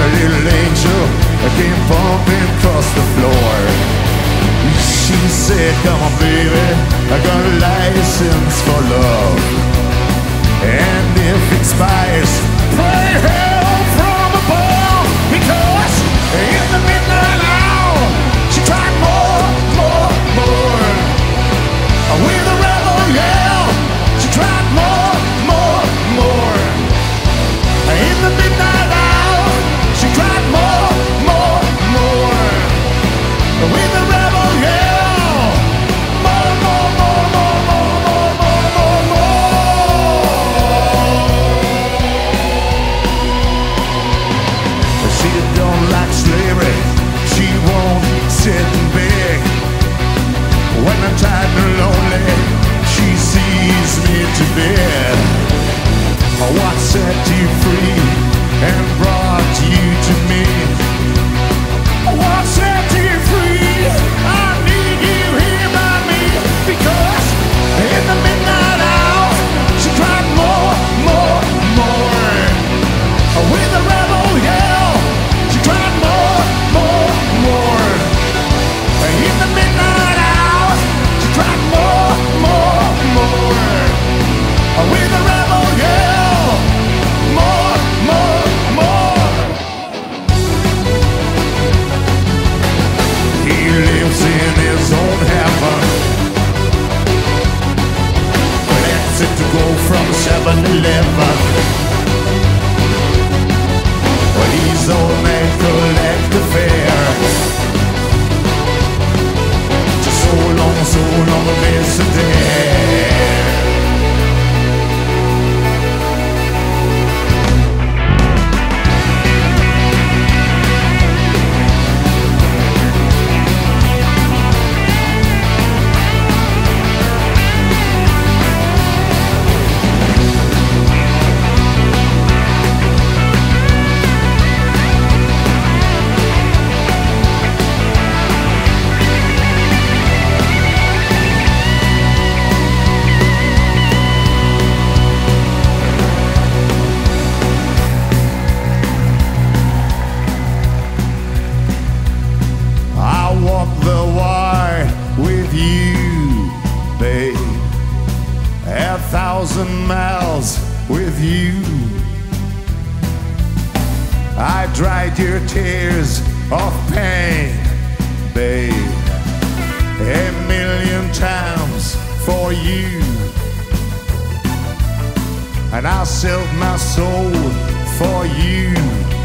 little angel came bumping across the floor. She said, come on baby, I got a license for love, and if it expires, pray hell from above. Because in the midnight hour she tried more. With a rebel yell she tried more. In the midnight hour she tried more. With a rebel yell, more. She don't like slavery, she won't sit and beg. When I'm tired and lonely, she sees me to bed. What set you free and brought you to me? What set you free? I need you here by me. Because in the midnight hour she cried more. With a rebel yell she cried more. In the midnight hour she cried more. With a rebel yell, more. He lives in his own heaven, collects it to go from 7-Eleven. Well, he's old man collect the fare. Just so long, miss a day. Babe, 1,000 miles with you. I dried your tears of pain, babe, 1,000,000 times for you. And I sold my soul for you.